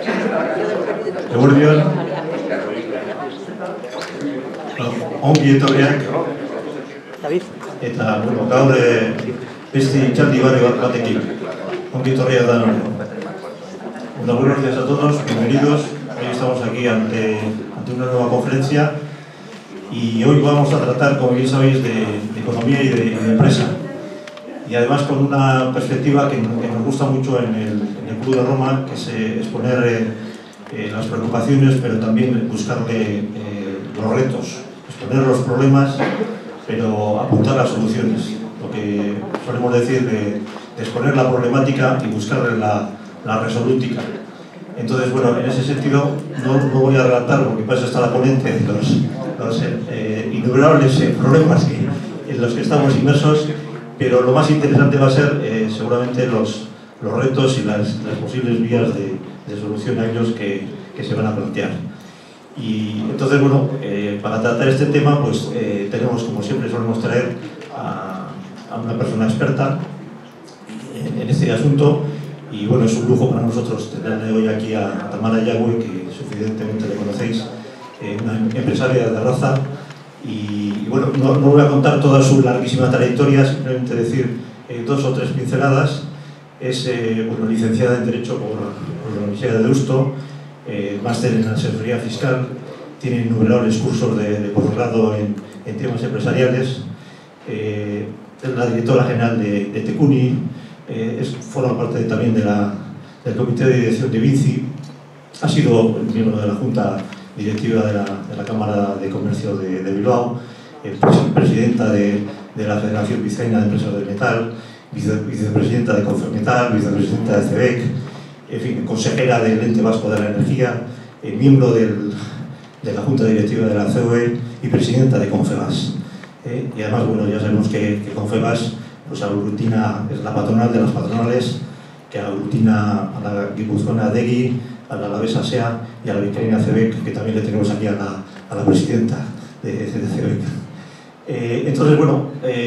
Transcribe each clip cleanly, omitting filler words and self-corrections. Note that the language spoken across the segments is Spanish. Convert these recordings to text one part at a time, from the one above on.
Eguerdion, ongi etorriak, eta, bueno, gaur beste txaldi batekin, ongi etorriak da nore. Bueno, buenos días a todos, bienvenidos. Hoy estamos aquí ante una nueva conferencia y hoy vamos a tratar, como bien sabéis, de economía y de empresa. Y además con una perspectiva que nos gusta mucho en el Club de Roma, que es exponer las preocupaciones, pero también buscarle los retos, exponer los problemas, pero apuntar las soluciones. Lo que solemos decir de exponer la problemática y buscarle la resolútica. Entonces, bueno, en ese sentido no voy a relatar, porque para eso está la ponente, de los innumerables problemas en los que estamos inmersos, pero lo más interesante va a ser seguramente los retos y las posibles vías de solución a ellos que se van a plantear. Y entonces, bueno, para tratar este tema, pues tenemos, como siempre solemos traer, a una persona experta en este asunto. Y bueno, es un lujo para nosotros tenerle hoy aquí a Tamara Yagüe, que suficientemente le conocéis, una empresaria de raza. Y bueno, no voy a contar toda su larguísima trayectoria, simplemente decir dos o tres pinceladas. Es bueno, licenciada en Derecho por la Universidad de Deusto, máster en Asesoría Fiscal, tiene innumerables cursos de posgrado en temas empresariales, es la directora general de Tecuni, forma parte también del comité de dirección de Vinci, ha sido miembro de la Junta Directiva de la Cámara de Comercio de Bilbao, presidenta de la Federación Vizcaína de Empresas del Metal, vicepresidenta de Confemetal, vicepresidenta de CEBEC, en fin, consejera del Ente Vasco de la Energía, miembro de la Junta Directiva de la COE y presidenta de Confebas. Y además, bueno, ya sabemos que Confebas pues aglutina, es la patronal de las patronales, que aglutina a la guipuzcoana Adegi, a la alavesa SEA y a la vizcaína CEBEC, que también le tenemos aquí a la presidenta de CEBEC. Entonces, bueno,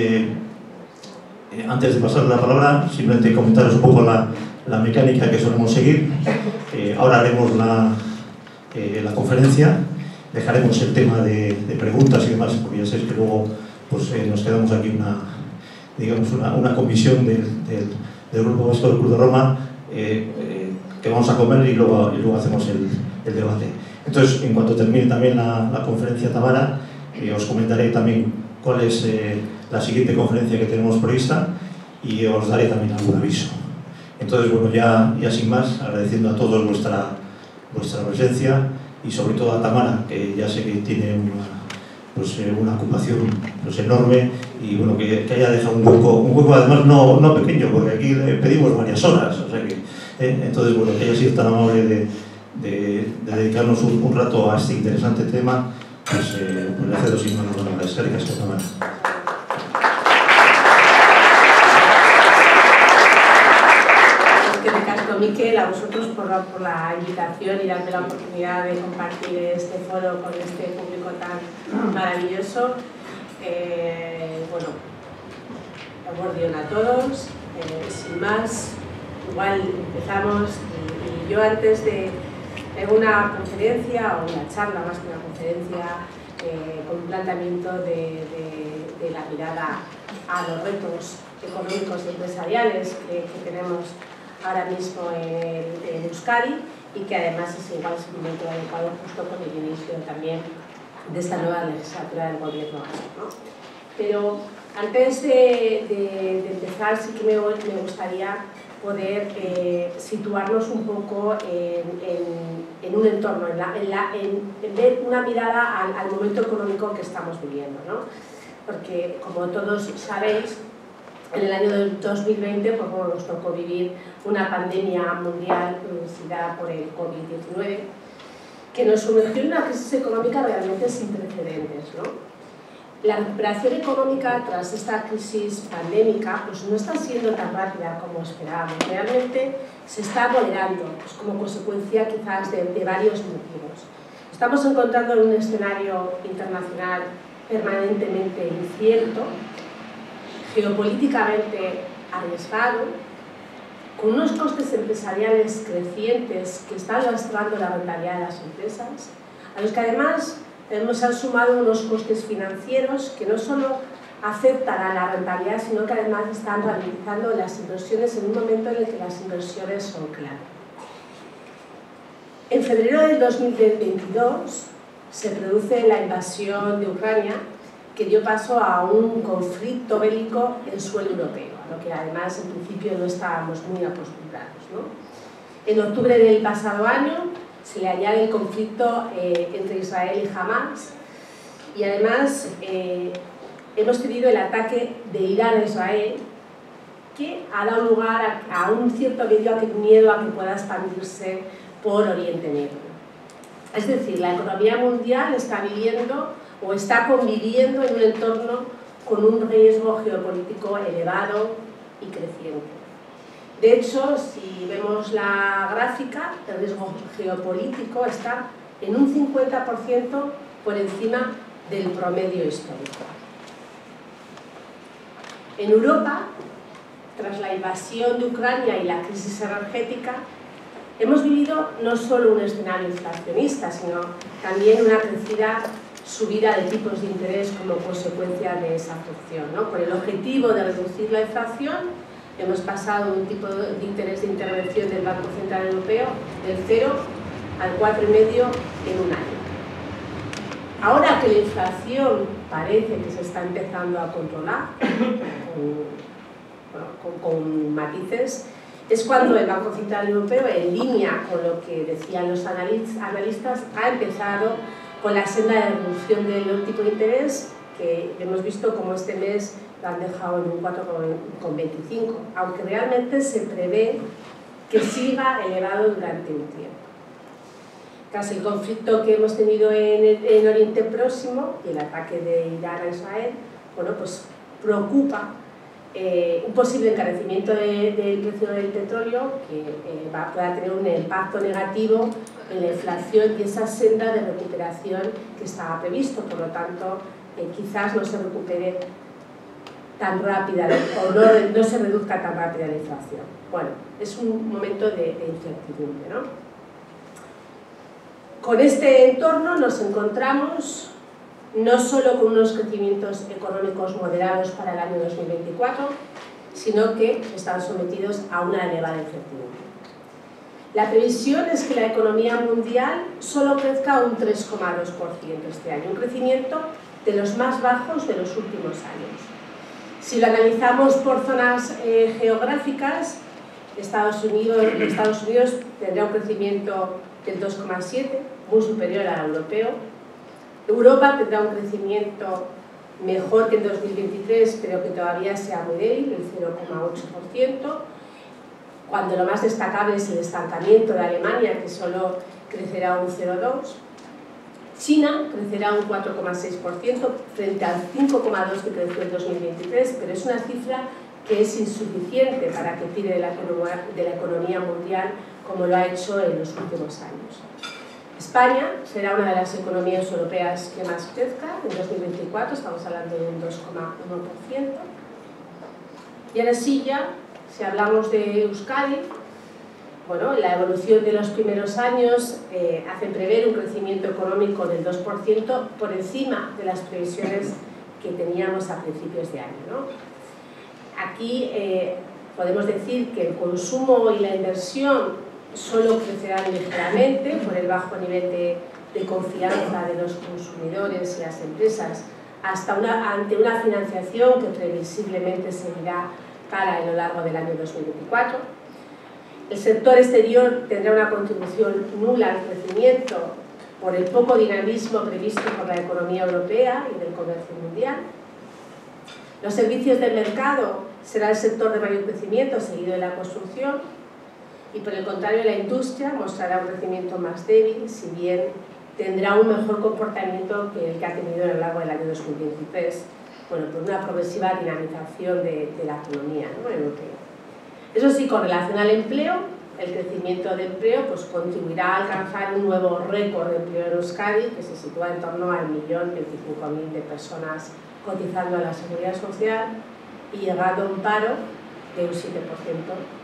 antes de pasar la palabra, simplemente comentaros un poco la mecánica que solemos seguir. Ahora haremos la conferencia, dejaremos el tema de preguntas y demás, porque ya sabéis que luego pues, nos quedamos aquí una comisión del Grupo Vasco del Club de Roma que vamos a comer y luego hacemos el debate. Entonces, en cuanto termine también la conferencia Tamara, os comentaré también cuál es la siguiente conferencia que tenemos prevista y os daré también algún aviso. Entonces, bueno, ya sin más, agradeciendo a todos vuestra presencia y sobre todo a Tamara, que ya sé que tiene una ocupación pues, enorme y bueno, que haya dejado un hueco además no pequeño, porque aquí le pedimos varias horas, o sea que, entonces bueno, que haya sido tan amable de dedicarnos un rato a este interesante tema, pues le cedo sin manos a las cáricas que Tamara. Miquel, a vosotros por la invitación y darme la oportunidad de compartir este foro con este público tan maravilloso. Bueno, abordión a todos, sin más, igual empezamos y yo antes de una conferencia o una charla más que una conferencia con un planteamiento de la mirada a los retos económicos y empresariales que tenemos ahora mismo en Euskadi y que además es igual es un momento adecuado justo con el inicio también de esta nueva legislatura del gobierno vasco, ¿no? Pero antes de empezar sí que me gustaría poder situarnos un poco en un entorno, en ver una mirada al momento económico que estamos viviendo, ¿no? Porque como todos sabéis, en el año 2020 pues, bueno, nos tocó vivir una pandemia mundial producida por el COVID-19 que nos sumergió en una crisis económica realmente sin precedentes, ¿no? La recuperación económica tras esta crisis pandémica pues, no está siendo tan rápida como esperábamos. Realmente se está acelerando pues, como consecuencia quizás de varios motivos. Estamos encontrando en un escenario internacional permanentemente incierto, geopolíticamente arriesgado, con unos costes empresariales crecientes que están lastrando la rentabilidad de las empresas, a los que además hemos sumado unos costes financieros que no solo afectan a la rentabilidad, sino que además están ralentizando las inversiones en un momento en el que las inversiones son clave. En febrero del 2022 se produce la invasión de Ucrania, que dio paso a un conflicto bélico en suelo europeo, a lo que además en principio no estábamos muy acostumbrados, ¿no? En octubre del pasado año se le añade el conflicto entre Israel y Hamas, y además hemos tenido el ataque de Irán a Israel, que ha dado lugar a un cierto miedo a que pueda expandirse por Oriente Medio. Es decir, la economía mundial está viviendo o está conviviendo en un entorno con un riesgo geopolítico elevado y creciente. De hecho, si vemos la gráfica, el riesgo geopolítico está en un 50% por encima del promedio histórico. En Europa, tras la invasión de Ucrania y la crisis energética, hemos vivido no solo un escenario inflacionista, sino también una crecida subida de tipos de interés como consecuencia de esa afección, ¿no? Con el objetivo de reducir la inflación, hemos pasado de un tipo de interés de intervención del Banco Central Europeo del 0 al 4,5 en un año. Ahora que la inflación parece que se está empezando a controlar, con matices, es cuando el Banco Central Europeo, en línea con lo que decían los analistas, ha empezado con la senda de reducción del tipo de interés, que hemos visto como este mes lo han dejado en un 4,25, aunque realmente se prevé que siga elevado durante un tiempo. Tras el conflicto que hemos tenido en Oriente Próximo y el ataque de Irán a Israel, bueno, pues preocupa un posible encarecimiento del precio del petróleo que pueda tener un impacto negativo en la inflación y esa senda de recuperación que estaba previsto. Por lo tanto, quizás no se recupere tan rápida o no se reduzca tan rápida la inflación. Bueno, es un momento de incertidumbre, ¿no? Con este entorno nos encontramos no solo con unos crecimientos económicos moderados para el año 2024, sino que están sometidos a una elevada incertidumbre. La previsión es que la economía mundial solo crezca un 3,2% este año, un crecimiento de los más bajos de los últimos años. Si lo analizamos por zonas geográficas, Estados Unidos tendrá un crecimiento del 2,7%, muy superior al europeo. Europa tendrá un crecimiento mejor que en 2023, pero que todavía sea muy débil, el 0,8%, cuando lo más destacable es el estancamiento de Alemania, que solo crecerá un 0,2%. China crecerá un 4,6% frente al 5,2% que creció en 2023, pero es una cifra que es insuficiente para que tire de la economía mundial como lo ha hecho en los últimos años. España será una de las economías europeas que más crezca en 2024, estamos hablando de un 2,1%. Y ahora sí ya, si hablamos de Euskadi, bueno, la evolución de los primeros años hace prever un crecimiento económico del 2% por encima de las previsiones que teníamos a principios de año, ¿no? Aquí podemos decir que el consumo y la inversión solo crecerán ligeramente por el bajo nivel de confianza de los consumidores y las empresas ante una financiación que previsiblemente seguirá cara a lo largo del año 2024. El sector exterior tendrá una contribución nula al crecimiento por el poco dinamismo previsto por la economía europea y del comercio mundial. Los servicios del mercado será el sector de mayor crecimiento, seguido de la construcción, y por el contrario la industria mostrará un crecimiento más débil, si bien tendrá un mejor comportamiento que el que ha tenido a lo largo del año 2023, bueno, por una progresiva dinamización de la economía, ¿no?, europea. Eso sí, con relación al empleo, el crecimiento de empleo pues, contribuirá a alcanzar un nuevo récord de empleo en Euskadi, que se sitúa en torno al 1.025.000 de personas cotizando a la Seguridad Social y llegando a un paro de un 7%,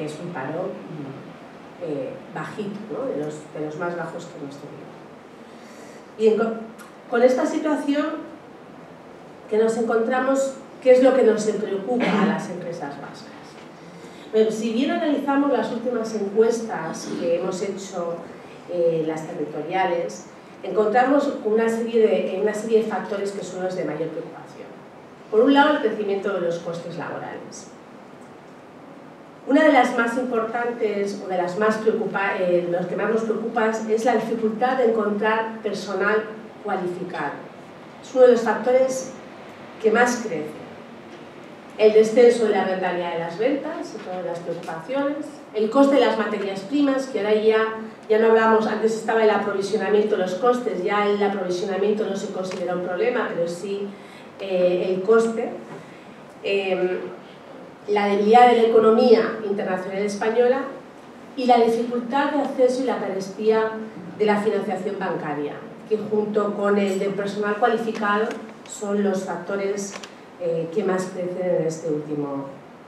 que es un paro bajito, ¿no? de los más bajos que hemos tenido. Bien, con esta situación que nos encontramos, ¿qué es lo que nos preocupa a las empresas vascas? Bueno, si bien analizamos las últimas encuestas que hemos hecho, las territoriales, encontramos una serie de factores que son los de mayor preocupación. Por un lado, el crecimiento de los costes laborales. Una de las más importantes o de las más los que más nos preocupan es la dificultad de encontrar personal cualificado. Es uno de los factores que más crece. El descenso de la rentabilidad de las ventas, otra de las preocupaciones. El coste de las materias primas, que ahora ya no hablamos, antes estaba el aprovisionamiento, los costes, ya el aprovisionamiento no se considera un problema, pero sí el coste. La debilidad de la economía internacional española y la dificultad de acceso y la carestía de la financiación bancaria, que junto con el del personal cualificado son los factores que más crecen en esta última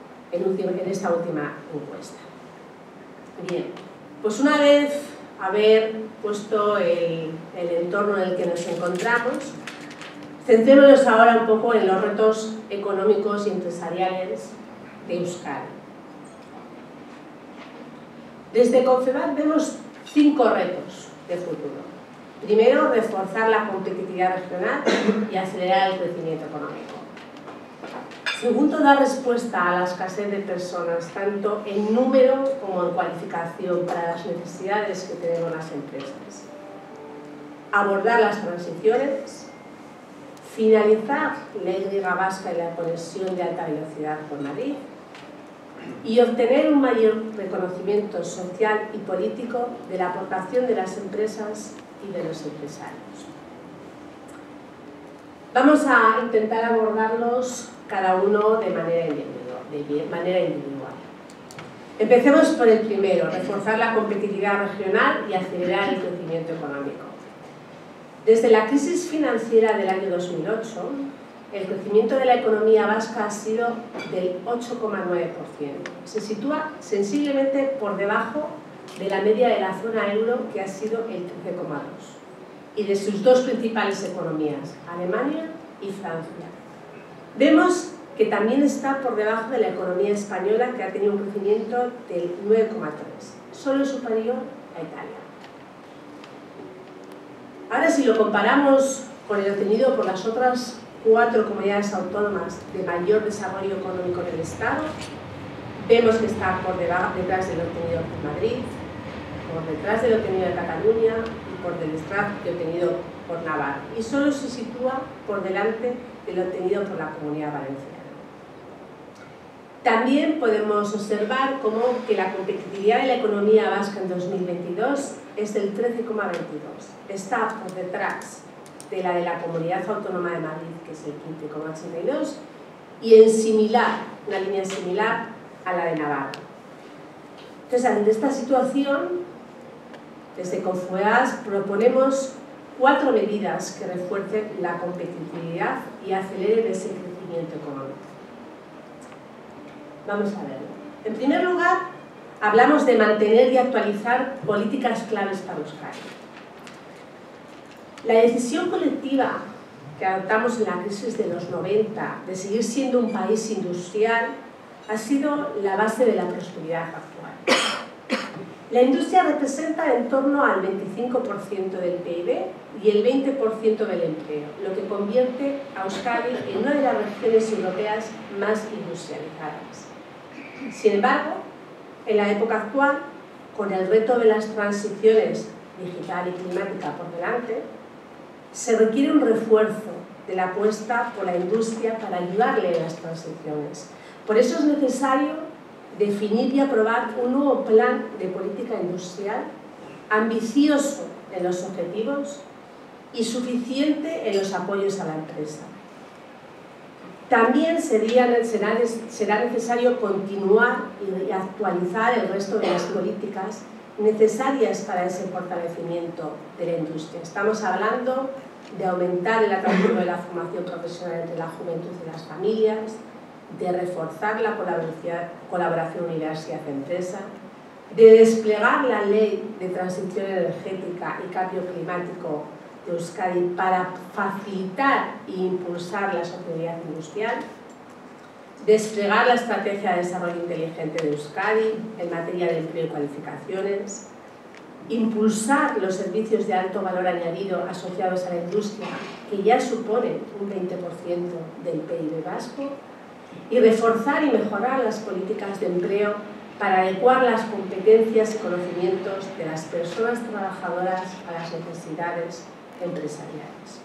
encuesta. Bien, pues una vez haber puesto el entorno en el que nos encontramos, centrémonos ahora un poco en los retos económicos y empresariales de Euskadi. Desde Confebask vemos 5 retos de futuro. Primero, reforzar la competitividad regional y acelerar el crecimiento económico. Segundo, dar respuesta a la escasez de personas, tanto en número como en cualificación, para las necesidades que tenemos las empresas. Abordar las transiciones, finalizar la Y vasca y la conexión de alta velocidad con Madrid y obtener un mayor reconocimiento social y político de la aportación de las empresas y de los empresarios. Vamos a intentar abordarlos cada uno de manera individual. Empecemos por el primero, reforzar la competitividad regional y acelerar el crecimiento económico. Desde la crisis financiera del año 2008, el crecimiento de la economía vasca ha sido del 8,9%. Se sitúa sensiblemente por debajo de la media de la zona euro, que ha sido el 13,2%, y de sus dos principales economías, Alemania y Francia. Vemos que también está por debajo de la economía española, que ha tenido un crecimiento del 9,3%, solo superior a Italia. Ahora, si lo comparamos con el obtenido por las otras 4 comunidades autónomas de mayor desarrollo económico del Estado, vemos que está detrás del obtenido por Madrid, por detrás del obtenido de Cataluña y por detrás del obtenido por Navarra, y solo se sitúa por delante del obtenido por la Comunidad Valenciana. También podemos observar que la competitividad de la economía vasca en 2022 es del 13,22. Está por detrás de la Comunidad Autónoma de Madrid, que es el 15,82, y en una línea similar a la de Navarra. Entonces, ante esta situación, desde Confebask proponemos 4 medidas que refuercen la competitividad y aceleren ese crecimiento económico. Vamos a verlo. En primer lugar, hablamos de mantener y actualizar políticas claves para Euskadi. La decisión colectiva que adoptamos en la crisis de los 90 de seguir siendo un país industrial ha sido la base de la prosperidad actual. La industria representa en torno al 25% del PIB y el 20% del empleo, lo que convierte a Euskadi en una de las regiones europeas más industrializadas. Sin embargo, en la época actual, con el reto de las transiciones digital y climática por delante, se requiere un refuerzo de la apuesta por la industria para ayudarle en las transiciones. Por eso es necesario definir y aprobar un nuevo plan de política industrial ambicioso en los objetivos y suficiente en los apoyos a la empresa. También será necesario continuar y actualizar el resto de las políticas necesarias para ese fortalecimiento de la industria. Estamos hablando de aumentar el atractivo de la formación profesional entre la juventud y las familias, de reforzar la colaboración universidad-empresa, de desplegar la ley de transición energética y cambio climático de Euskadi para facilitar e impulsar la sostenibilidad industrial, desplegar la estrategia de desarrollo inteligente de Euskadi en materia de empleo y cualificaciones, impulsar los servicios de alto valor añadido asociados a la industria, que ya suponen un 20% del PIB vasco, y reforzar y mejorar las políticas de empleo para adecuar las competencias y conocimientos de las personas trabajadoras a las necesidades empresariales.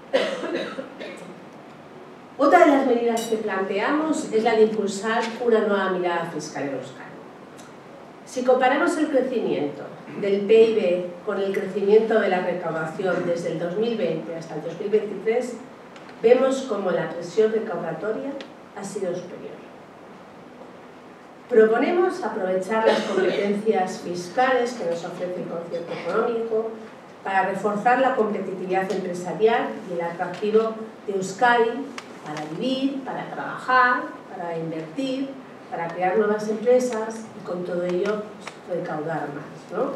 Otra de las medidas que planteamos es la de impulsar una nueva mirada fiscal en Euskadi. Si comparamos el crecimiento del PIB con el crecimiento de la recaudación desde el 2020 hasta el 2023, vemos cómo la presión recaudatoria ha sido superior. Proponemos aprovechar las competencias fiscales que nos ofrece el concierto económico para reforzar la competitividad empresarial y el atractivo de Euskadi para vivir, para trabajar, para invertir, para crear nuevas empresas y con todo ello pues, recaudar más, ¿no?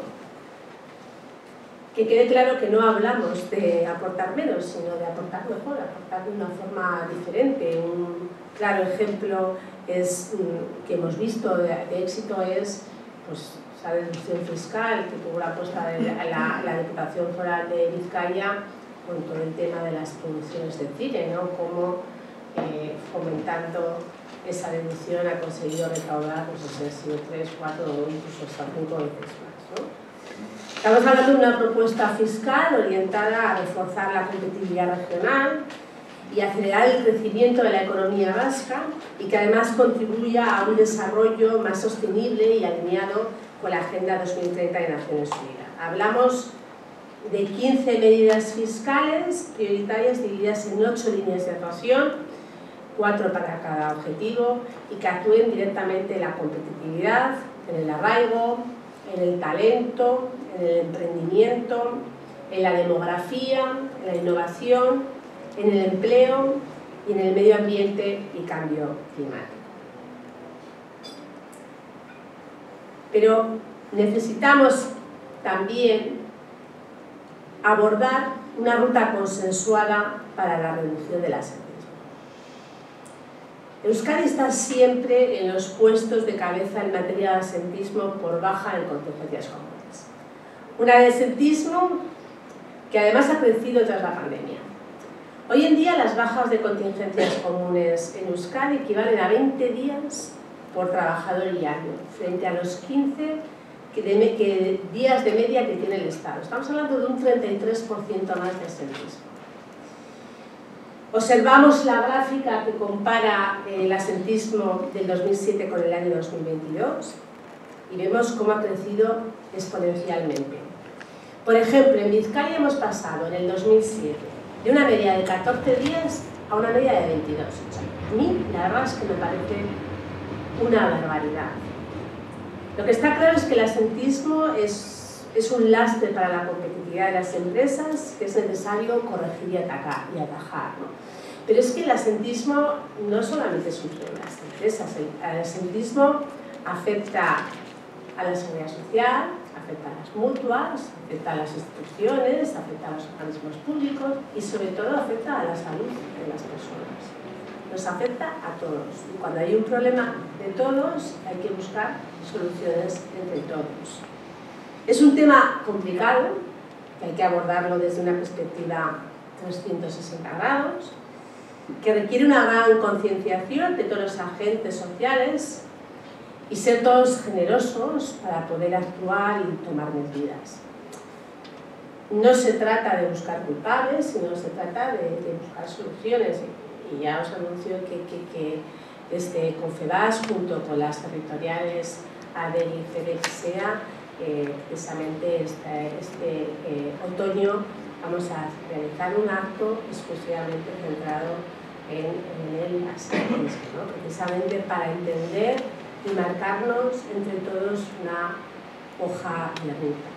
Que quede claro que no hablamos de aportar menos, sino de aportar mejor, aportar de una forma diferente. Un claro ejemplo es, que hemos visto de éxito es pues, esa deducción fiscal que tuvo la puesta de la Diputación Foral de Vizcaya con todo el tema de las producciones de cine, ¿no? Como fomentando esa deducción ha conseguido recaudar pues, no sé, si 3, 4 o incluso hasta 5 veces más, ¿no? Estamos hablando de una propuesta fiscal orientada a reforzar la competitividad regional y acelerar el crecimiento de la economía vasca y que además contribuya a un desarrollo más sostenible y alineado con la Agenda 2030 de Naciones Unidas. Hablamos de 15 medidas fiscales prioritarias divididas en 8 líneas de actuación, 4 para cada objetivo y que actúen directamente en la competitividad, en el arraigo, en el talento, en el emprendimiento, en la demografía, en la innovación, en el empleo y en el medio ambiente y cambio climático. Pero necesitamos también abordar una ruta consensuada para la reducción del absentismo. Euskadi está siempre en los puestos de cabeza en materia de absentismo por baja en contingencias comunes. Un absentismo que además ha crecido tras la pandemia. Hoy en día las bajas de contingencias comunes en Euskadi equivalen a 20 días por trabajador y año, frente a los 15 días de media que tiene el Estado. Estamos hablando de un 33% más de absentismo. Observamos la gráfica que compara el absentismo del 2007 con el año 2022 y vemos cómo ha crecido exponencialmente. Por ejemplo, en Vizcaya hemos pasado en el 2007 de una media de 14 días a una media de 22. A mí la verdad es que me parece una barbaridad. Lo que está claro es que el absentismo es un lastre para la competitividad de las empresas que es necesario corregir y atajar, ¿no? Pero es que el absentismo no solamente sufre las empresas, el absentismo afecta a la seguridad social, afecta a las mutuas, afecta a las instituciones, afecta a los organismos públicos y sobre todo afecta a la salud de las personas. Nos afecta a todos y cuando hay un problema de todos hay que buscar soluciones entre todos. Es un tema complicado, que hay que abordarlo desde una perspectiva 360 grados, que requiere una gran concienciación de todos los agentes sociales y ser todos generosos para poder actuar y tomar medidas. No se trata de buscar culpables, sino se trata de buscar soluciones. Y ya os anuncio que desde Confebask, junto con las territoriales ADEL y FEDEXEA, precisamente este otoño vamos a realizar un acto exclusivamente centrado en el absentismo, ¿no? Precisamente para entender y marcarnos entre todos una hoja de ruta.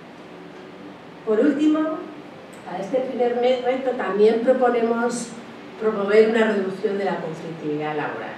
Por último, para este primer reto también proponemos promover una reducción de la conflictividad laboral.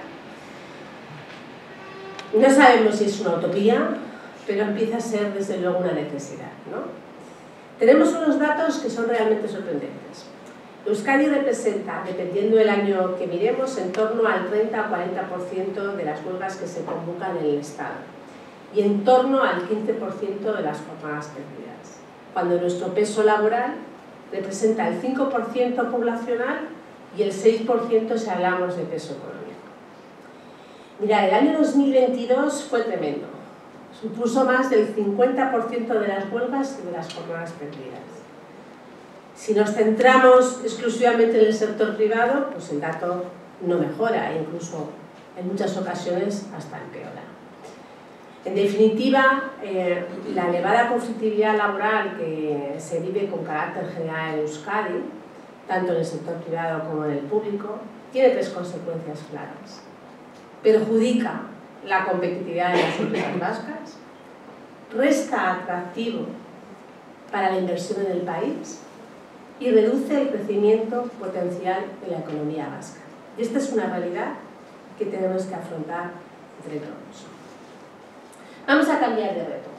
No sabemos si es una utopía, pero empieza a ser desde luego una necesidad, ¿no? Tenemos unos datos que son realmente sorprendentes. Euskadi representa, dependiendo del año que miremos, en torno al 30 o 40% de las huelgas que se convocan en el Estado y en torno al 15% de las jornadas perdidas, cuando nuestro peso laboral representa el 5% poblacional y el 6% si hablamos de peso económico. Mirad, el año 2022 fue tremendo. Supuso más del 50% de las huelgas y de las jornadas perdidas. Si nos centramos exclusivamente en el sector privado, pues el dato no mejora e incluso en muchas ocasiones hasta empeora. En definitiva, la elevada conflictividad laboral que se vive con carácter general en Euskadi, tanto en el sector privado como en el público, tiene tres consecuencias claras. Perjudica la competitividad de las empresas vascas, resta atractivo para la inversión en el país y reduce el crecimiento potencial de la economía vasca. Y esta es una realidad que tenemos que afrontar entre todos. Vamos a cambiar de reto.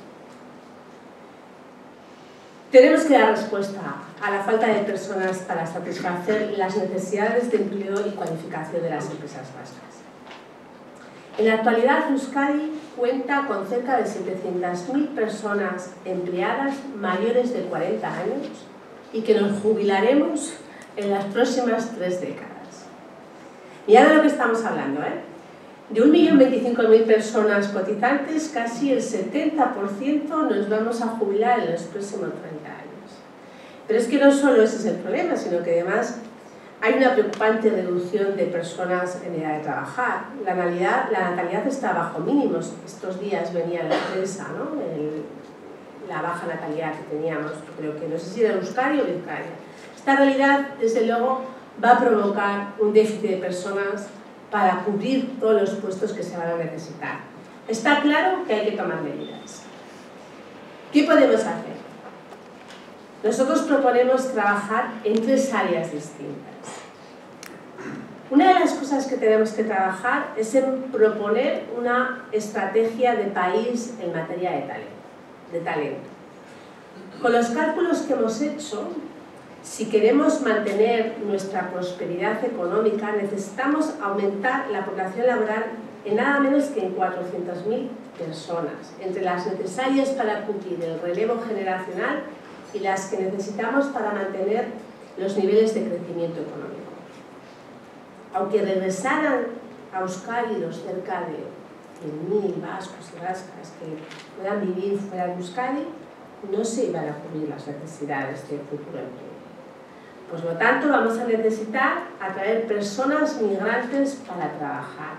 Tenemos que dar respuesta a la falta de personas para satisfacer las necesidades de empleo y cualificación de las empresas vascas. En la actualidad, Euskadi cuenta con cerca de 700.000 personas empleadas mayores de 40 años y que nos jubilaremos en las próximas 3 décadas. Mirad de lo que estamos hablando, ¿eh? De 1.025.000 personas cotizantes, casi el 70% nos vamos a jubilar en los próximos 30 años. Pero es que no solo ese es el problema, sino que además hay una preocupante reducción de personas en edad de trabajar. La natalidad está bajo mínimos. Estos días venía la prensa, ¿no? La baja natalidad que teníamos, yo creo que no sé si era Euskadi o Vizcaya. Esta realidad, desde luego, va a provocar un déficit de personas para cubrir todos los puestos que se van a necesitar. Está claro que hay que tomar medidas. ¿Qué podemos hacer? Nosotros proponemos trabajar en 3 áreas distintas. Una de las cosas que tenemos que trabajar es en proponer una estrategia de país en materia de talento. Con los cálculos que hemos hecho, si queremos mantener nuestra prosperidad económica, necesitamos aumentar la población laboral en nada menos que en 400.000 personas, entre las necesarias para cumplir el relevo generacional y las que necesitamos para mantener los niveles de crecimiento económico. Aunque regresaran a Euskadi los cerca de 100.000 vascos y vascas que puedan vivir fuera de Euskadi, no se iban a cubrir las necesidades del futuro empleo. Por lo tanto, vamos a necesitar atraer personas migrantes para trabajar.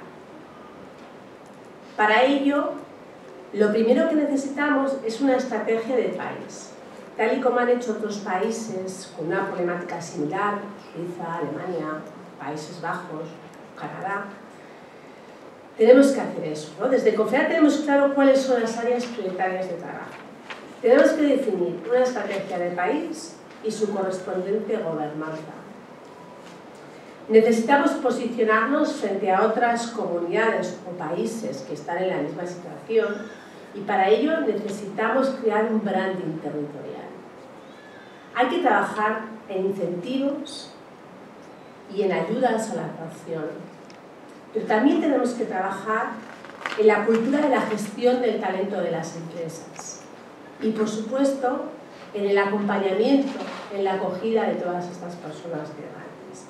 Para ello, lo primero que necesitamos es una estrategia de país. Tal y como han hecho otros países con una problemática similar, Suiza, Alemania, Países Bajos, Canadá, tenemos que hacer eso, ¿no? Desde COFEA tenemos claro cuáles son las áreas prioritarias de trabajo. Tenemos que definir una estrategia de país y su correspondiente gobernanza. Necesitamos posicionarnos frente a otras comunidades o países que están en la misma situación y para ello necesitamos crear un branding territorial. Hay que trabajar en incentivos y en ayudas a la atracción, pero también tenemos que trabajar en la cultura de la gestión del talento de las empresas y, por supuesto, en el acompañamiento, en la acogida de todas estas personas migrantes.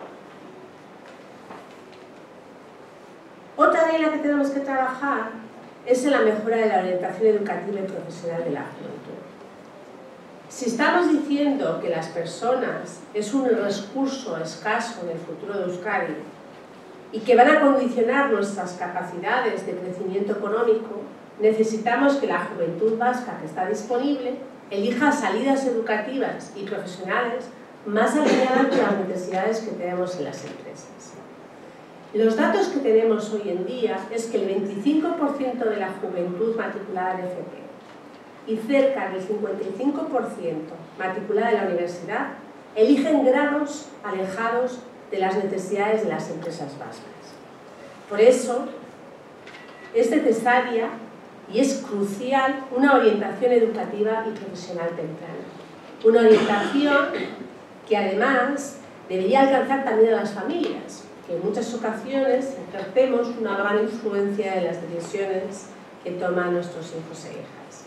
Otra área en la que tenemos que trabajar es en la mejora de la orientación educativa y profesional de la juventud. Si estamos diciendo que las personas es un recurso escaso en el futuro de Euskadi y que van a condicionar nuestras capacidades de crecimiento económico, necesitamos que la juventud vasca que está disponible elija salidas educativas y profesionales más alineadas con las necesidades que tenemos en las empresas. Los datos que tenemos hoy en día es que el 25% de la juventud matriculada en FP y cerca del 55% matriculada en la universidad eligen grados alejados de las necesidades de las empresas vascas. Por eso, es necesaria y es crucial una orientación educativa y profesional temprana. Una orientación que además debería alcanzar también a las familias, que en muchas ocasiones ejercemos una gran influencia en las decisiones que toman nuestros hijos e hijas.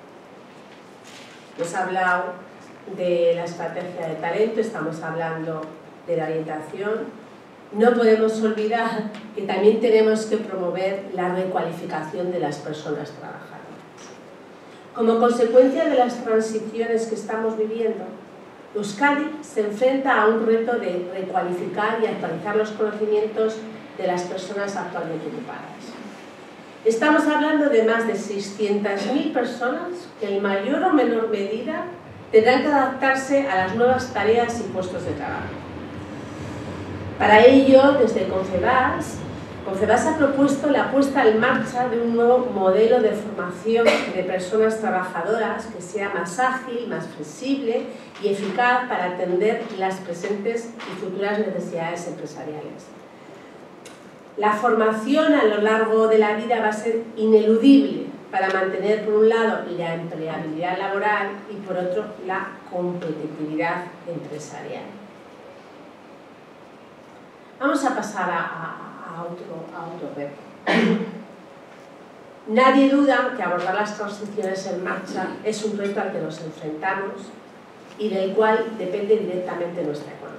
Hemos hablado de la estrategia de talento, estamos hablando de la orientación. No podemos olvidar que también tenemos que promover la recualificación de las personas trabajadoras. Como consecuencia de las transiciones que estamos viviendo, Euskadi se enfrenta a un reto de recualificar y actualizar los conocimientos de las personas actualmente ocupadas. Estamos hablando de más de 600.000 personas que en mayor o menor medida tendrán que adaptarse a las nuevas tareas y puestos de trabajo. Para ello, desde Confebask ha propuesto la puesta en marcha de un nuevo modelo de formación de personas trabajadoras que sea más ágil, más flexible y eficaz para atender las presentes y futuras necesidades empresariales. La formación a lo largo de la vida va a ser ineludible para mantener, por un lado, la empleabilidad laboral y, por otro, la competitividad empresarial. Vamos a pasar a otro reto. Nadie duda que abordar las transiciones en marcha es un reto al que nos enfrentamos y del cual depende directamente nuestra economía.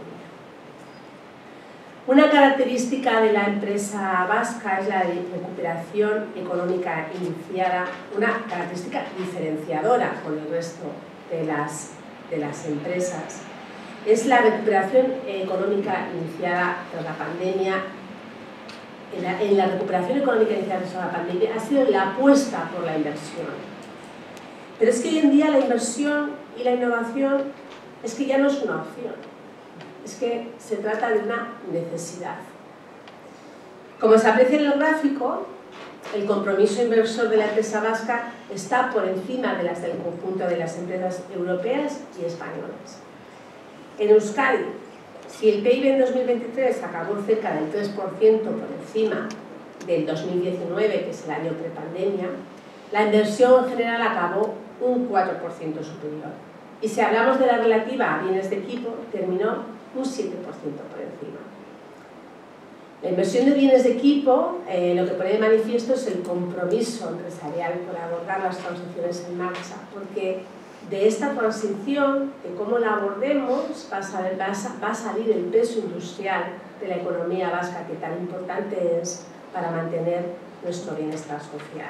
Una característica de la empresa vasca es la recuperación económica iniciada, una característica diferenciadora con el resto de las empresas. Es la recuperación económica iniciada tras la pandemia. En la recuperación económica iniciada tras la pandemia ha sido la apuesta por la inversión. Pero es que hoy en día la inversión y la innovación es que ya no es una opción, es que se trata de una necesidad. Como se aprecia en el gráfico, el compromiso inversor de la empresa vasca está por encima de las del conjunto de las empresas europeas y españolas. En Euskadi, si el PIB en 2023 acabó cerca del 3% por encima del 2019, que es el año prepandemia, la inversión en general acabó un 4% superior. Y si hablamos de la relativa a bienes de equipo, terminó un 7% por encima. La inversión de bienes de equipo lo que pone de manifiesto es el compromiso empresarial por abordar las transiciones en marcha, porque de esta transición, de cómo la abordemos, va a salir el peso industrial de la economía vasca, que tan importante es para mantener nuestro bienestar social.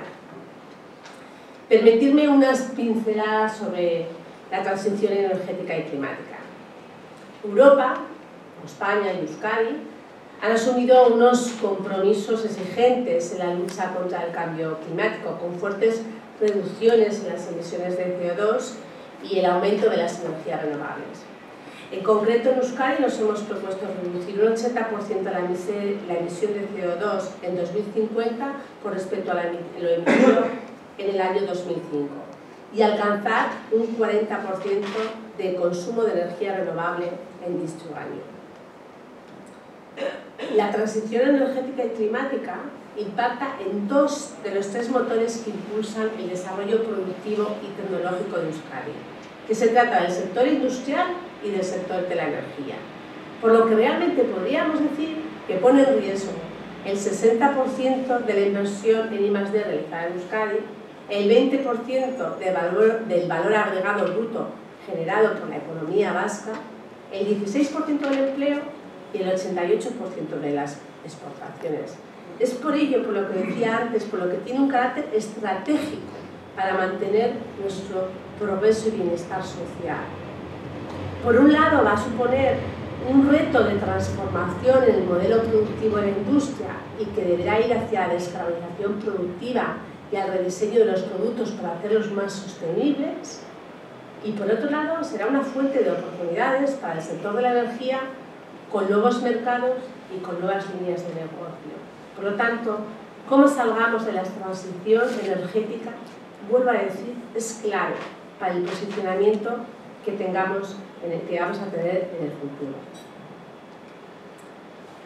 Permitidme unas pinceladas sobre la transición energética y climática. Europa, España y Euskadi han asumido unos compromisos exigentes en la lucha contra el cambio climático, con fuertes reducciones en las emisiones de CO2 y el aumento de las energías renovables. En concreto, en Euskadi nos hemos propuesto reducir un 80% la emisión de CO2 en 2050 con respecto a lo emitido en el año 2005 y alcanzar un 40% de consumo de energía renovable en dicho año. La transición energética y climática impacta en 2 de los 3 motores que impulsan el desarrollo productivo y tecnológico de Euskadi, que se trata del sector industrial y del sector de la energía. Por lo que realmente podríamos decir que pone en riesgo el 60% de la inversión en I+D realizada en Euskadi, el 20% del valor agregado bruto generado por la economía vasca, el 16% del empleo y el 88% de las exportaciones. Es por ello, por lo que decía antes, por lo que tiene un carácter estratégico para mantener nuestro progreso y bienestar social. Por un lado, va a suponer un reto de transformación en el modelo productivo de la industria y que deberá ir hacia la descarbonización productiva y al rediseño de los productos para hacerlos más sostenibles. Y por otro lado, será una fuente de oportunidades para el sector de la energía con nuevos mercados y con nuevas líneas de negocio. Por lo tanto, cómo salgamos de la transición energética, vuelvo a decir, es clave para el posicionamiento que vamos a tener en el futuro.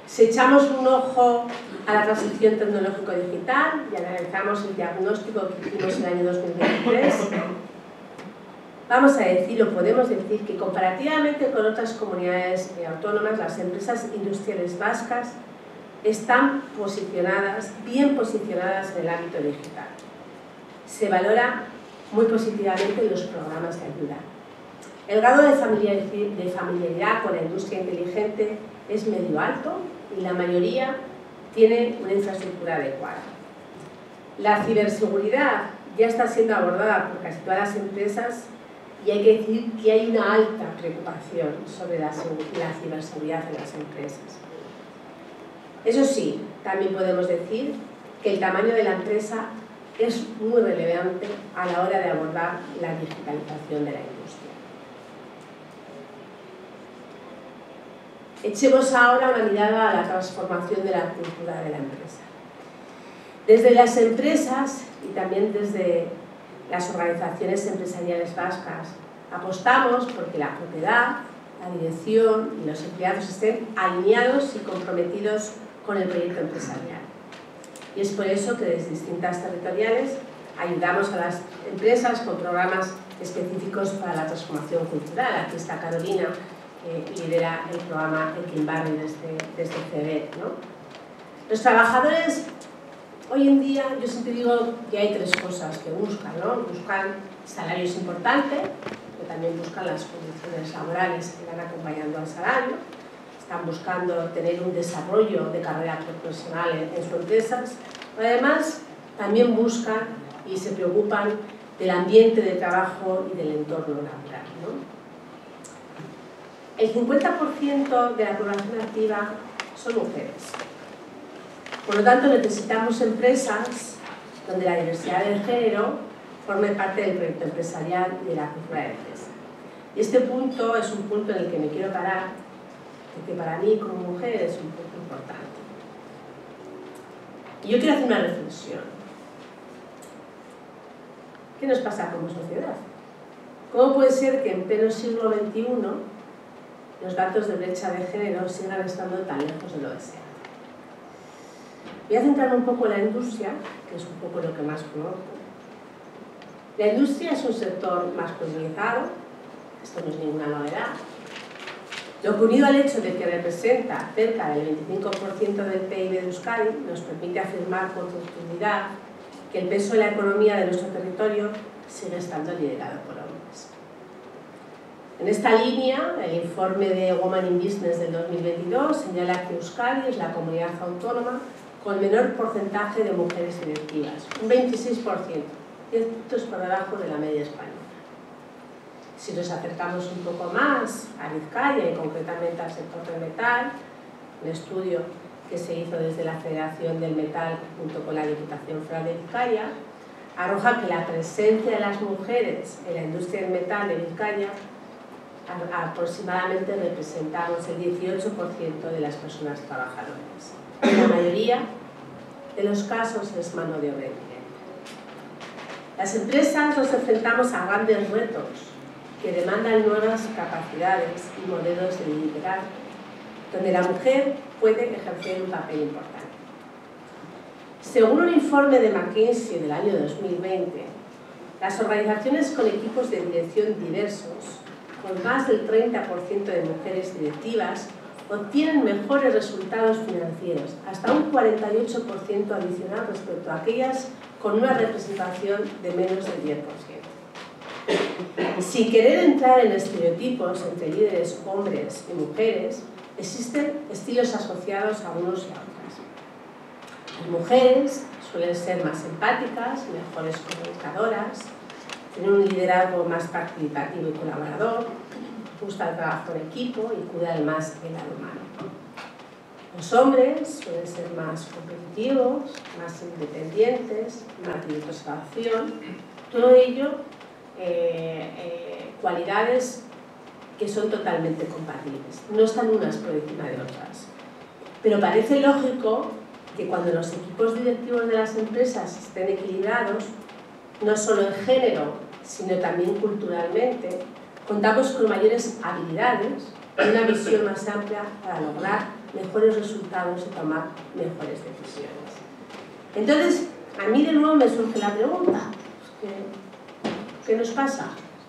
Si echamos un ojo a la transición tecnológico-digital y analizamos el diagnóstico que hicimos en el año 2023, vamos a decir, o podemos decir, que comparativamente con otras comunidades autónomas, las empresas industriales vascas están posicionadas, bien posicionadas en el ámbito digital. Se valora muy positivamente los programas de ayuda. El grado de familiaridad con la industria inteligente es medio alto y la mayoría tiene una infraestructura adecuada. La ciberseguridad ya está siendo abordada por casi todas las empresas y hay que decir que hay una alta preocupación sobre la ciberseguridad en las empresas. Eso sí, también podemos decir que el tamaño de la empresa es muy relevante a la hora de abordar la digitalización de la industria. Echemos ahora una mirada a la transformación de la cultura de la empresa. Desde las empresas y también desde las organizaciones empresariales vascas apostamos porque la propiedad, la dirección y los empleados estén alineados y comprometidos con el proyecto empresarial. Y es por eso que desde distintas territoriales ayudamos a las empresas con programas específicos para la transformación cultural. Aquí está Carolina, que lidera el programa Equimbarri desde CEBET, ¿no? Los trabajadores, hoy en día, yo siempre digo que hay tres cosas que buscan, ¿no? Buscan salarios importantes, pero también buscan las condiciones laborales que van acompañando al salario. Están buscando tener un desarrollo de carrera profesional en sus empresas. Además, también buscan y se preocupan del ambiente de trabajo y del entorno laboral, ¿no? El 50% de la población activa son mujeres. Por lo tanto, necesitamos empresas donde la diversidad del género forme parte del proyecto empresarial y de la cultura de empresa. Y este punto es un punto en el que me quiero parar, porque para mí como mujer es un punto importante. Y yo quiero hacer una reflexión. ¿Qué nos pasa como sociedad? ¿Cómo puede ser que en pleno siglo XXI los datos de brecha de género sigan estando tan lejos de lo deseado? Voy a centrarme un poco en la industria, que es un poco lo que más conozco. La industria es un sector masculinizado, esto no es ninguna novedad. Lo que, unido al hecho de que representa cerca del 25% del PIB de Euskadi, nos permite afirmar con rotundidad que el peso de la economía de nuestro territorio sigue estando liderado por hombres. En esta línea, el informe de Women in Business del 2022 señala que Euskadi es la comunidad autónoma con menor porcentaje de mujeres directivas, un 26%, y esto es por debajo de la media española. Si nos acercamos un poco más a Vizcaya y concretamente al sector del metal, un estudio que se hizo desde la Federación del Metal junto con la Diputación Foral de Vizcaya, arroja que la presencia de las mujeres en la industria del metal de Vizcaya aproximadamente representamos el 18% de las personas trabajadoras. En la mayoría de los casos es mano de obra indigente. Las empresas nos enfrentamos a grandes retos que demandan nuevas capacidades y modelos de liderazgo, donde la mujer puede ejercer un papel importante. Según un informe de McKinsey del año 2020, las organizaciones con equipos de dirección diversos, con más del 30% de mujeres directivas, obtienen mejores resultados financieros, hasta un 48% adicional respecto a aquellas con una representación de menos del 10%. Sin querer entrar en estereotipos entre líderes hombres y mujeres, existen estilos asociados a unos y a otras. Las mujeres suelen ser más empáticas, mejores comunicadoras, tienen un liderazgo más participativo y colaborador, gusta el trabajo en equipo y cuidan más el lado humano. Los hombres suelen ser más competitivos, más independientes, más directos a la acción, todo ello cualidades que son totalmente compatibles, no están unas por encima de otras. Pero parece lógico que cuando los equipos directivos de las empresas estén equilibrados, no solo en género, sino también culturalmente, Contamos con mayores habilidades y una visión más amplia para lograr mejores resultados y tomar mejores decisiones. Entonces, a mí de nuevo me surge la pregunta, ¿qué nos pasa?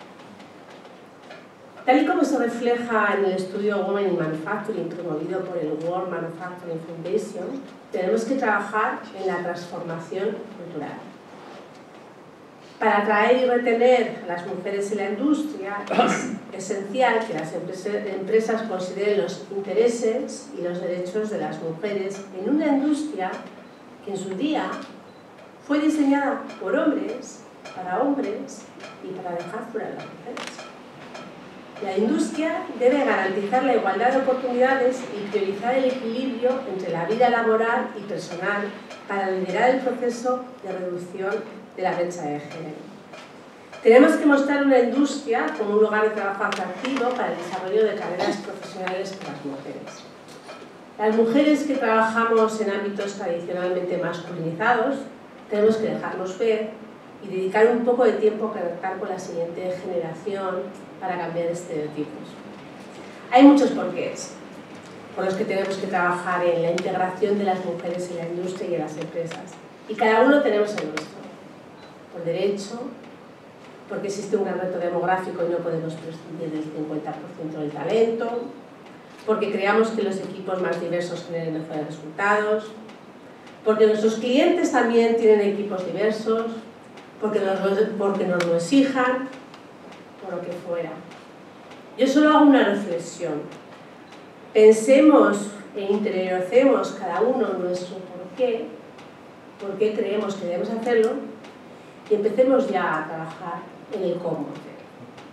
Tal y como se refleja en el estudio Women in Manufacturing promovido por el World Manufacturing Foundation, tenemos que trabajar en la transformación cultural. Para atraer y retener a las mujeres en la industria es esencial que las empresas consideren los intereses y los derechos de las mujeres en una industria que en su día fue diseñada por hombres, para hombres y para dejar fuera a las mujeres. La industria debe garantizar la igualdad de oportunidades y priorizar el equilibrio entre la vida laboral y personal para liderar el proceso de reducción de la brecha de género. Tenemos que mostrar una industria como un lugar de trabajo atractivo para el desarrollo de carreras profesionales para las mujeres. Las mujeres que trabajamos en ámbitos tradicionalmente masculinizados tenemos que dejarnos ver y dedicar un poco de tiempo a conectar con la siguiente generación para cambiar estereotipos. Hay muchos porqués por los que tenemos que trabajar en la integración de las mujeres en la industria y en las empresas. Y cada uno tenemos el nuestro. Por derecho, porque existe un gran reto demográfico y no podemos prescindir del 50% del talento, porque creamos que los equipos más diversos generen mejores resultados, porque nuestros clientes también tienen equipos diversos, porque nos lo exijan, por lo que fuera. Yo solo hago una reflexión. Pensemos e interioricemos cada uno nuestro por qué creemos que debemos hacerlo, y empecemos ya a trabajar en el cómo hacerlo.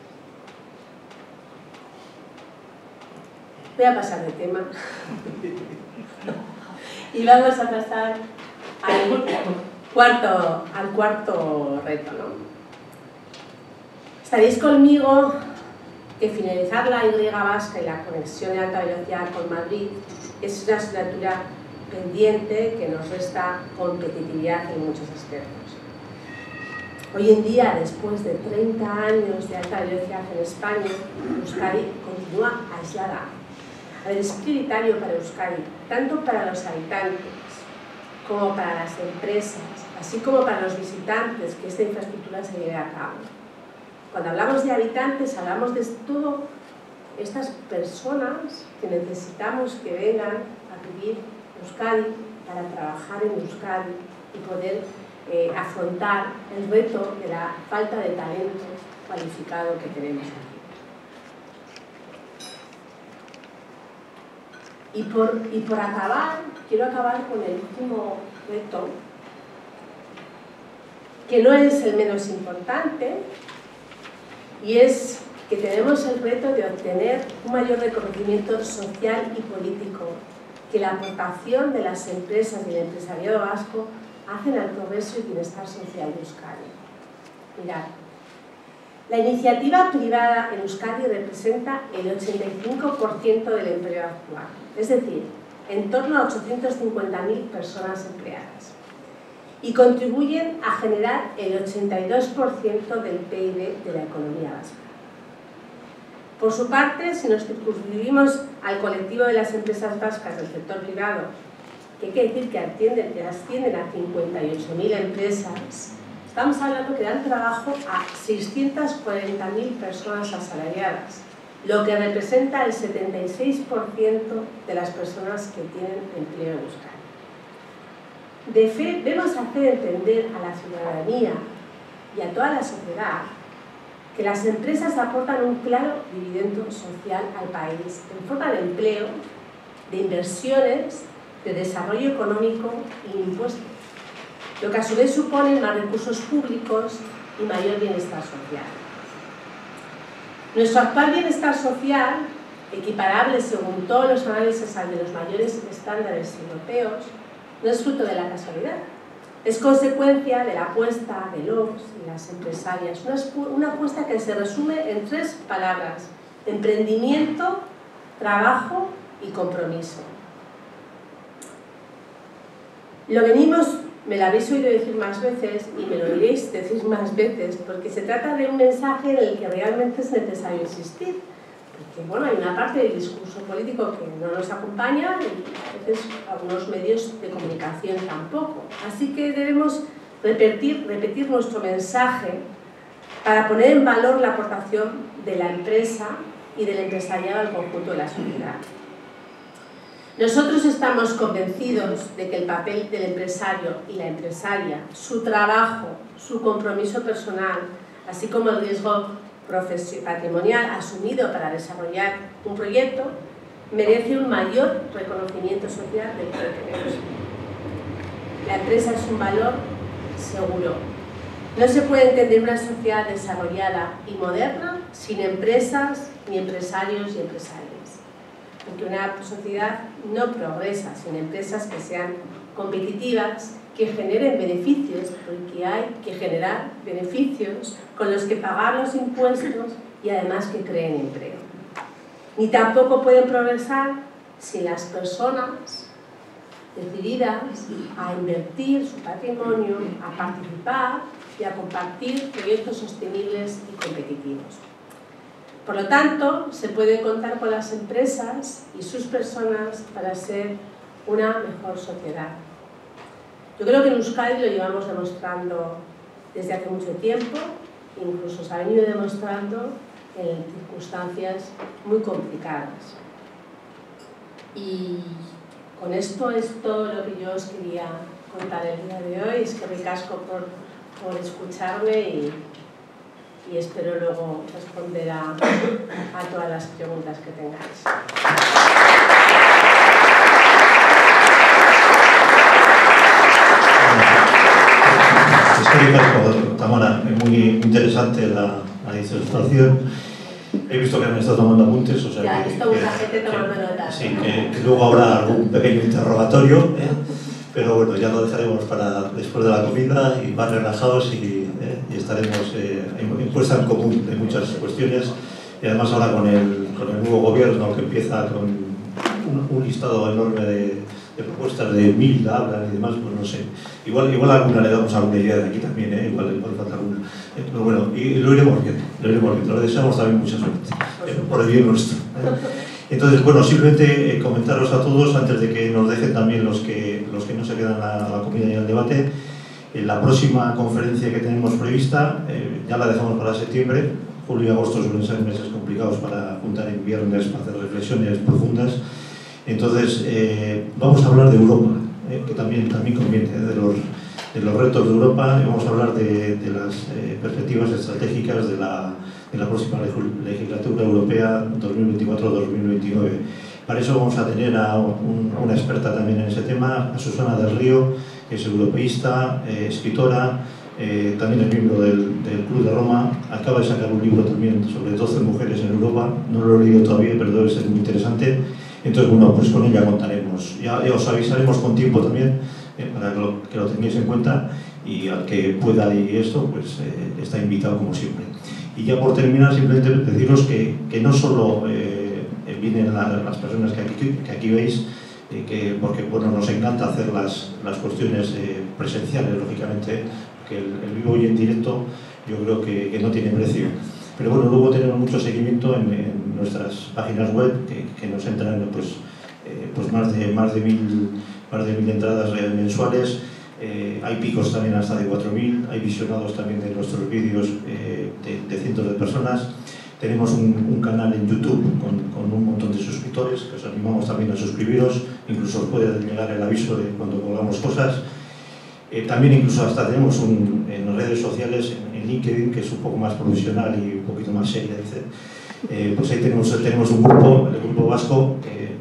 Voy a pasar de tema y vamos a pasar al cuarto reto, ¿no? Estaréis conmigo que finalizar la Y vasca y la conexión de alta velocidad con Madrid es una asignatura pendiente que nos resta competitividad en muchos aspectos. Hoy en día, después de 30 años de alta velocidad en España, Euskadi continúa aislada. A ver, es prioritario para Euskadi, tanto para los habitantes como para las empresas, así como para los visitantes, que esta infraestructura se lleve a cabo. Cuando hablamos de habitantes, hablamos de todas estas personas que necesitamos que vengan a vivir Euskadi para trabajar en Euskadi y poder afrontar el reto de la falta de talento cualificado que tenemos aquí. Y por acabar, quiero acabar con el último reto, que no es el menos importante, y es que tenemos el reto de obtener un mayor reconocimiento social y político que la aportación de las empresas y el empresariado vasco hacen al progreso y bienestar social de Euskadi. Mirad, la iniciativa privada en Euskadi representa el 85% del empleo actual, es decir, en torno a 850.000 personas empleadas, y contribuyen a generar el 82% del PIB de la economía vasca. Por su parte, si nos circunscribimos al colectivo de las empresas vascas del sector privado, que hay que decir que ascienden a 58.000 empresas, estamos hablando que dan trabajo a 640.000 personas asalariadas, lo que representa el 76% de las personas que tienen empleo en Euskadi. Debemos hacer entender a la ciudadanía y a toda la sociedad que las empresas aportan un claro dividendo social al país en forma de empleo, de inversiones, de desarrollo económico y impuestos, lo que a su vez supone más recursos públicos y mayor bienestar social. Nuestro actual bienestar social, equiparable según todos los análisis al de los mayores estándares europeos, no es fruto de la casualidad. Es consecuencia de la apuesta de los y las empresarias, una apuesta que se resume en 3 palabras: emprendimiento, trabajo y compromiso. Lo venimos me lo habéis oído decir más veces y me lo oiréis decir más veces, porque se trata de un mensaje en el que realmente es necesario insistir. Porque, bueno, hay una parte del discurso político que no nos acompaña y a veces algunos medios de comunicación tampoco. Así que debemos repetir nuestro mensaje para poner en valor la aportación de la empresa y del empresariado al conjunto de la sociedad. Nosotros estamos convencidos de que el papel del empresario y la empresaria, su trabajo, su compromiso personal, así como el riesgo patrimonial asumido para desarrollar un proyecto, merece un mayor reconocimiento social del que tenemos. La empresa es un valor seguro. No se puede entender una sociedad desarrollada y moderna sin empresas, ni empresarios y empresarias. Porque una sociedad no progresa sin empresas que sean competitivas, que generen beneficios, porque hay que generar beneficios con los que pagar los impuestos y además que creen empleo. Ni tampoco pueden progresar sin las personas decididas a invertir su patrimonio, a participar y a compartir proyectos sostenibles y competitivos. Por lo tanto, se puede contar con las empresas y sus personas para ser una mejor sociedad. Yo creo que en Euskadi lo llevamos demostrando desde hace mucho tiempo, incluso se ha venido demostrando en circunstancias muy complicadas. Y con esto es todo lo que yo os quería contar el día de hoy. Es que ricasco por escucharme y espero luego responder a todas las preguntas que tengáis. Es que ricasco, Tamara, es muy interesante la disertación. He visto que han estado tomando apuntes, o sea ya, que, está mucha gente tomando notas. Sí, que luego habrá algún pequeño interrogatorio, pero bueno, ya lo dejaremos para después de la comida y más relajados y estaremos en puesta en común de muchas cuestiones. Y además ahora con el nuevo gobierno que empieza con un listado enorme de propuestas de 1000 hablan y demás, pues no sé. Igual alguna le damos alguna idea de aquí también, igual falta alguna. Pero bueno, y lo iremos viendo, lo deseamos también mucha suerte, por el bien nuestro. Entonces, bueno, simplemente comentaros a todos, antes de que nos dejen también los que no se quedan a la comida y al debate, la próxima conferencia que tenemos prevista, ya la dejamos para septiembre. Julio y agosto suelen ser meses complicados para juntar en viernes, para hacer reflexiones profundas. Entonces, vamos a hablar de Europa, que también conviene, de los retos de Europa, y vamos a hablar de las perspectivas estratégicas de la próxima legislatura europea 2024-2029. Para eso vamos a tener a una experta también en ese tema, a Susana del Río, que es europeísta, escritora, también es miembro del Club de Roma, acaba de sacar un libro también sobre 12 mujeres en Europa, no lo he leído todavía, pero debe ser muy interesante. Entonces, bueno, pues con ella contaremos. Ya os avisaremos con tiempo también, para que lo tengáis en cuenta, y al que pueda y esto, pues está invitado como siempre. Y ya por terminar, simplemente deciros que no solo vienen las personas que aquí veis, porque bueno, nos encanta hacer las cuestiones presenciales, lógicamente, que el vivo y en directo yo creo que no tiene precio. Pero bueno, luego tenemos mucho seguimiento en nuestras páginas web, que nos entran pues más de 1000 entradas mensuales. Hay picos también hasta de 4000, hay visionados también de nuestros vídeos de cientos de personas. Tenemos un canal en YouTube con un montón de suscriptores, que os animamos también a suscribiros, incluso os puede llegar el aviso de cuando colgamos cosas. También incluso hasta tenemos en redes sociales, en LinkedIn, que es un poco más profesional y un poquito más seria, pues ahí tenemos un grupo, el grupo vasco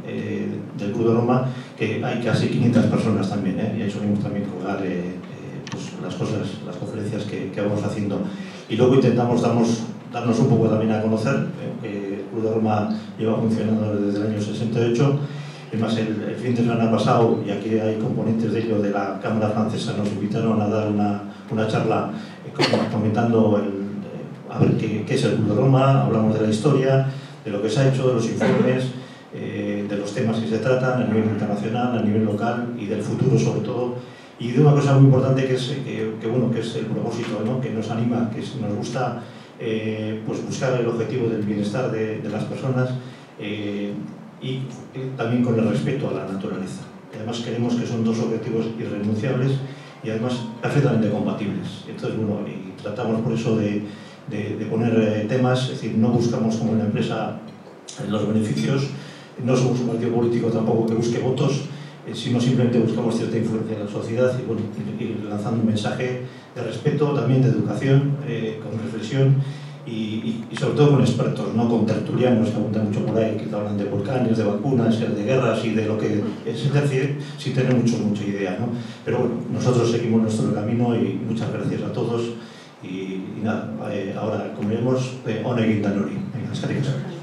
del Club de Roma, que hay casi 500 personas también, y ahí solemos también colgar pues las conferencias que vamos haciendo. Y luego intentamos darnos un poco también a conocer, que el Club de Roma lleva funcionando desde el año 68. Además, el fin de semana pasado, y aquí hay componentes de ello de la Cámara Francesa, nos invitaron a dar una charla comentando a ver qué es el Club de Roma. Hablamos de la historia, de lo que se ha hecho, de los informes, de los temas que se tratan a nivel internacional, a nivel local y del futuro sobre todo. y de una cosa muy importante que es, bueno, que es el propósito, ¿no? Que nos anima, que nos gusta pues buscar el objetivo del bienestar de las personas y también con el respeto a la naturaleza. Además creemos que son dos objetivos irrenunciables y además perfectamente compatibles. Entonces, bueno, y tratamos por eso de poner temas, es decir, no buscamos como una empresa los beneficios, no somos un partido político tampoco que busque votos, sino simplemente buscamos cierta influencia en la sociedad y, bueno, ir lanzando un mensaje de respeto, también de educación, con reflexión y sobre todo con expertos, no con tertulianos que apuntan mucho por ahí, que te hablan de volcanes, de vacunas, de guerras y de lo que es decir, sin tener mucha idea, ¿no? Pero bueno, nosotros seguimos nuestro camino y muchas gracias a todos y nada, ahora como vemos, Ona egin da hori. Venga, eskerrik asko.